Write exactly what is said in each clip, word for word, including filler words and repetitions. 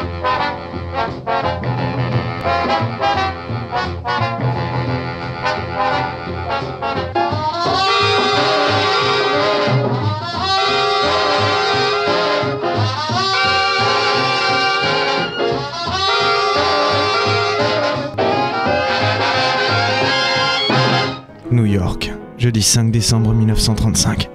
New York, jeudi cinq décembre mille neuf cent trente-cinq.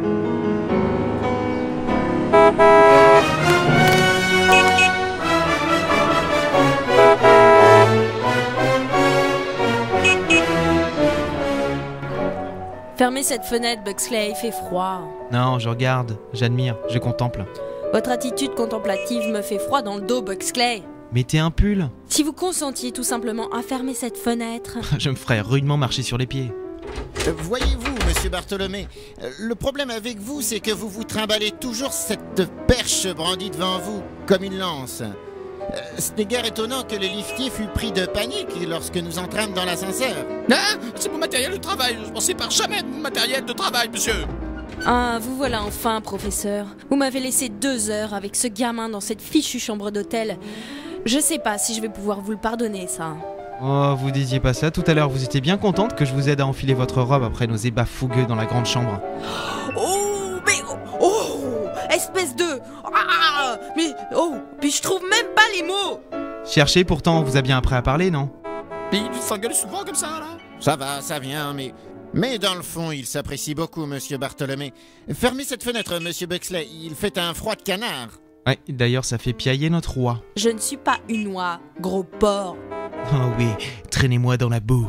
Fermez cette fenêtre, Buxley, il fait froid. Non, je regarde, j'admire, je contemple. Votre attitude contemplative me fait froid dans le dos, Buxley. Mettez un pull. Si vous consentiez tout simplement à fermer cette fenêtre... Je me ferais rudement marcher sur les pieds. Euh, Voyez-vous, monsieur Bartholomé, euh, le problème avec vous, c'est que vous vous trimballez toujours cette perche brandie devant vous, comme une lance. Euh, ce n'est guère étonnant que le liftier fût pris de panique lorsque nous entrâmes dans l'ascenseur. Hein? C'est mon matériel de travail. Je m'en sépare jamais de mon matériel de travail, monsieur. Ah, vous voilà enfin, professeur. Vous m'avez laissé deux heures avec ce gamin dans cette fichue chambre d'hôtel. Je sais pas si je vais pouvoir vous le pardonner, ça. Oh, vous disiez pas ça tout à l'heure, vous étiez bien contente que je vous aide à enfiler votre robe après nos ébats fougueux dans la grande chambre. Oh, mais... Oh, espèce de... Ah, mais... Oh, puis je trouve même pas les mots. Cherchez, pourtant, on vous a bien appris à parler, non? Mais il s'engueule souvent comme ça, là. Ça va, ça vient, mais... Mais dans le fond, il s'apprécie beaucoup, monsieur Bartholomé. Fermez cette fenêtre, monsieur Buxley, il fait un froid de canard. Ouais, d'ailleurs, ça fait piailler notre roi. Je ne suis pas une oie, gros porc. Oh oui, traînez-moi dans la boue.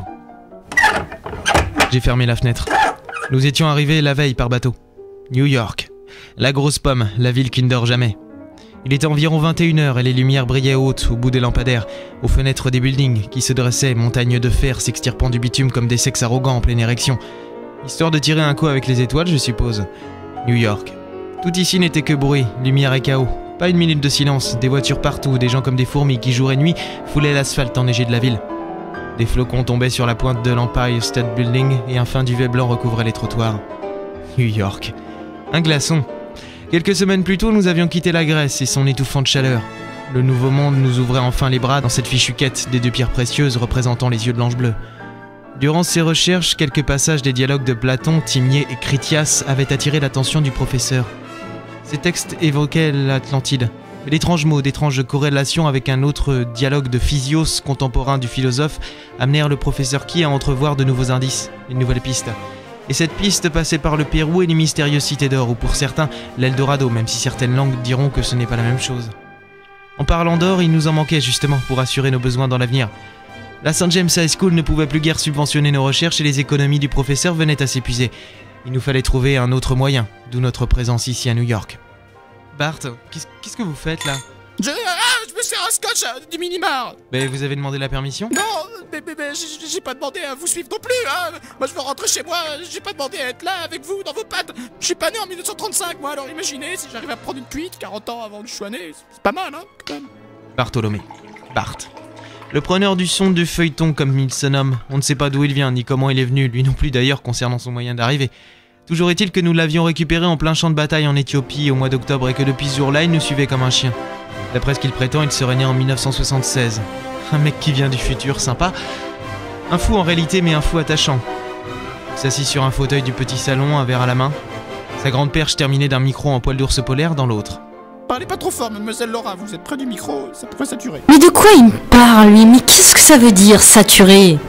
J'ai fermé la fenêtre. Nous étions arrivés la veille par bateau. New York. La grosse pomme, la ville qui ne dort jamais. Il était environ vingt et une heures et les lumières brillaient hautes au bout des lampadaires, aux fenêtres des buildings qui se dressaient, montagnes de fer s'extirpant du bitume comme des sexes arrogants en pleine érection. Histoire de tirer un coup avec les étoiles, je suppose. New York. Tout ici n'était que bruit, lumière et chaos. Pas une minute de silence, des voitures partout, des gens comme des fourmis qui jour et nuit foulaient l'asphalte enneigé de la ville. Des flocons tombaient sur la pointe de l'Empire State Building et un fin duvet blanc recouvrait les trottoirs. New York. Un glaçon. Quelques semaines plus tôt, nous avions quitté la Grèce et son étouffante chaleur. Le nouveau monde nous ouvrait enfin les bras dans cette fichue quête des deux pierres précieuses représentant les yeux de l'ange bleu. Durant ces recherches, quelques passages des dialogues de Platon, Timée et Critias avaient attiré l'attention du professeur. Ces textes évoquaient l'Atlantide, l'étrange mot d'étrange corrélation avec un autre dialogue de Physios, contemporain du philosophe, amenèrent le professeur Key à entrevoir de nouveaux indices, une nouvelle piste. Et cette piste passait par le Pérou et les mystérieuses cités d'or, ou pour certains, l'Eldorado, même si certaines langues diront que ce n'est pas la même chose. En parlant d'or, il nous en manquait justement pour assurer nos besoins dans l'avenir. La Saint James High School ne pouvait plus guère subventionner nos recherches et les économies du professeur venaient à s'épuiser. Il nous fallait trouver un autre moyen, d'où notre présence ici à New York. Bart, qu'est-ce qu'est-ce que vous faites là? Je, ah, je me sers un scotch euh, du minimar. Ben, vous avez demandé la permission? Non, mais, mais, mais j'ai j'ai pas demandé à vous suivre non plus, hein. Moi je veux rentrer chez moi, j'ai pas demandé à être là avec vous dans vos pattes. Je suis pas né en mille neuf cent trente-cinq, moi, alors imaginez si j'arrive à prendre une cuite quarante ans avant que je sois né, c'est pas mal, hein, quand même. Bartholomé. Bart. Le preneur du son du feuilleton comme il se nomme. On ne sait pas d'où il vient, ni comment il est venu, lui non plus d'ailleurs concernant son moyen d'arriver. Toujours est-il que nous l'avions récupéré en plein champ de bataille en Éthiopie au mois d'octobre et que depuis ce jour-là, il nous suivait comme un chien. D'après ce qu'il prétend, il serait né en mille neuf cent soixante-seize. Un mec qui vient du futur, sympa. Un fou en réalité, mais un fou attachant. Il s'assit sur un fauteuil du petit salon, un verre à la main. Sa grande perche terminée d'un micro en poil d'ours polaire dans l'autre. Parlez pas trop fort, mademoiselle Laura, vous êtes près du micro, ça pourrait saturer. Mais de quoi il me parle, lui? Mais qu'est-ce que ça veut dire, saturé?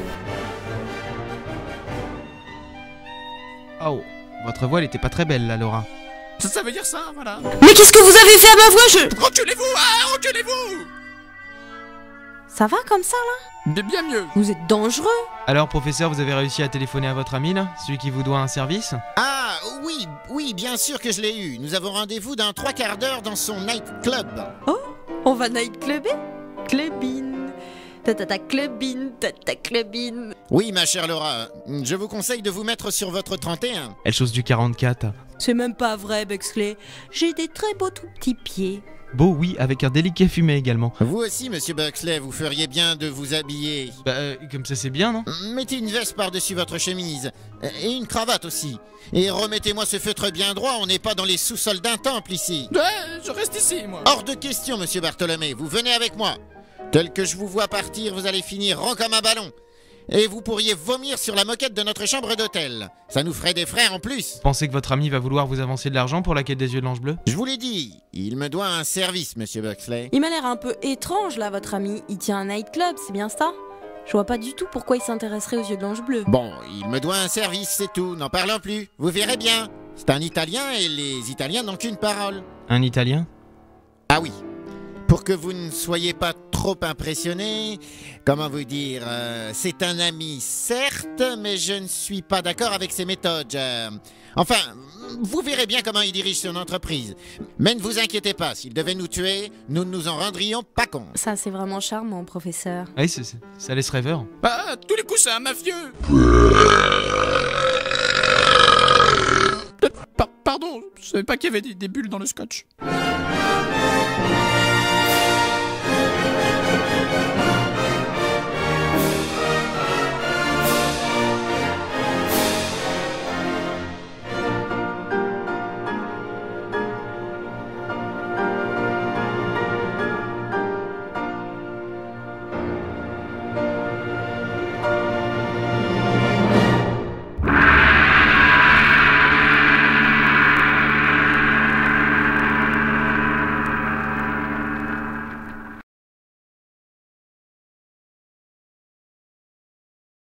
Oh, votre voix, elle était pas très belle là, Laura. Ça, ça veut dire ça, voilà. Mais qu'est-ce que vous avez fait à ma voix? Je... Reculez-vous, ah, reculez-vous. Ça va comme ça, là? De bien mieux. Vous êtes dangereux. Alors, professeur, vous avez réussi à téléphoner à votre ami, là? Celui qui vous doit un service? Ah, oui, oui, bien sûr que je l'ai eu. Nous avons rendez-vous dans trois quarts d'heure dans son nightclub. Oh, on va nightclubber? Clubbing. Tatata clubbing, tata clubbing. Oui, ma chère Laura, je vous conseille de vous mettre sur votre trente et un. Elle chose du quarante-quatre. C'est même pas vrai, Buxley. J'ai des très beaux tout petits pieds. Beau, oui, avec un délicat fumet également. Vous aussi, monsieur Buxley, vous feriez bien de vous habiller. Bah, euh, comme ça c'est bien, non? Mettez une veste par-dessus votre chemise. Et une cravate aussi. Et remettez-moi ce feutre bien droit, on n'est pas dans les sous-sols d'un temple ici. Ouais, je reste ici, moi. Hors de question, monsieur Bartholomé, vous venez avec moi. Tel que je vous vois partir, vous allez finir rond comme un ballon. Et vous pourriez vomir sur la moquette de notre chambre d'hôtel. Ça nous ferait des frais en plus. Vous pensez que votre ami va vouloir vous avancer de l'argent pour la quête des yeux de l'ange bleu? Je vous l'ai dit, il me doit un service, monsieur Buxley. Il m'a l'air un peu étrange là, votre ami. Il tient un nightclub, c'est bien ça? Je vois pas du tout pourquoi il s'intéresserait aux yeux de l'ange bleu. Bon, il me doit un service, c'est tout, n'en parlons plus. Vous verrez bien. C'est un Italien et les Italiens n'ont qu'une parole. Un Italien? Ah oui. Pour que vous ne soyez pas trop impressionné, comment vous dire, euh, c'est un ami, certes, mais je ne suis pas d'accord avec ses méthodes. euh, Enfin, vous verrez bien comment il dirige son entreprise. Mais ne vous inquiétez pas, s'il devait nous tuer, nous ne nous en rendrions pas compte. Ça, c'est vraiment charmant, professeur. Oui, c'est, c'est- ça laisse rêveur. Bah, à tous les coups, c'est un mafieux. Pa- pardon, je savais pas qu'il y avait des, des bulles dans le scotch.